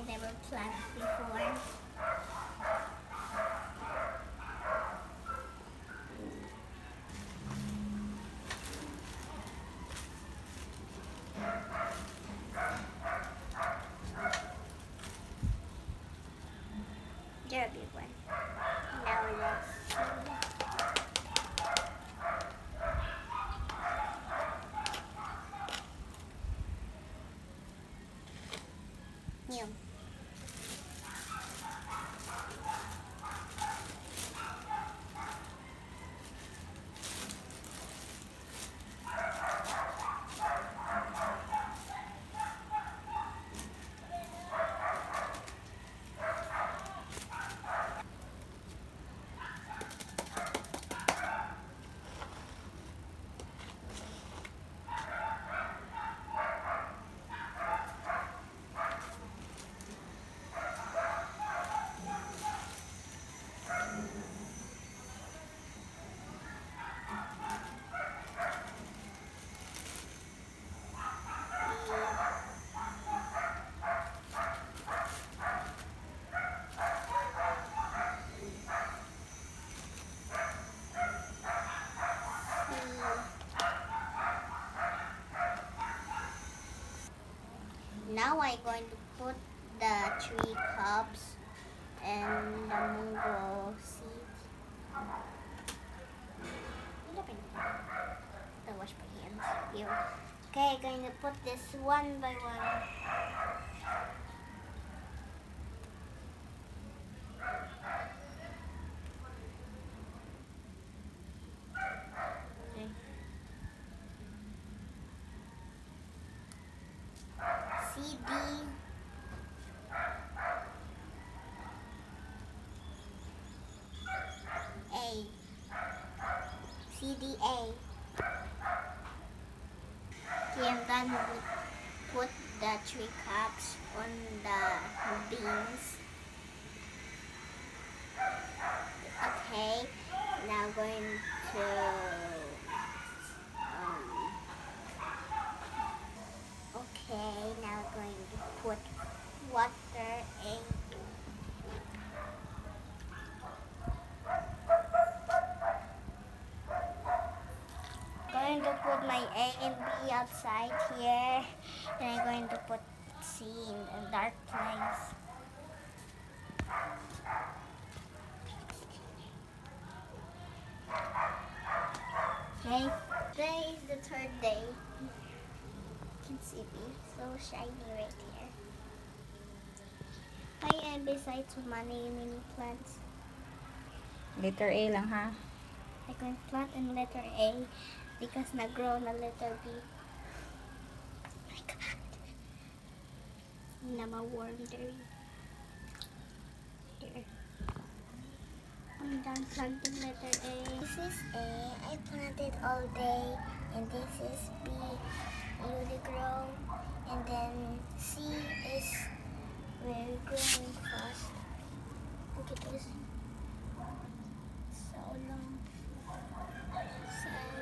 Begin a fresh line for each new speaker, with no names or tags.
never planted before. They're a big one. Now let's see. New. Now I'm going to put the 3 cups and the Mongo seeds. I wash my hands here. Okay, I'm going to put this one by one. CD, A, CDA. Okay, I'm done with put the 3 cups on the beans. Okay, now going to okay, now going to put water in. Going to put my A and B outside here, and I'm going to put C in a dark place. Okay, today is the 3rd day. You can see me, so shiny right here. Hi, and besides money mini plants.
Letter A lang ha.
I can plant in letter A because nag-grow na letter B. Oh my God. Na ma-worm there. Here. I'm done planting letter A. This is A. I planted all day. And this is B. Newly grow. And then C is very growing fast. Look at this. So long. So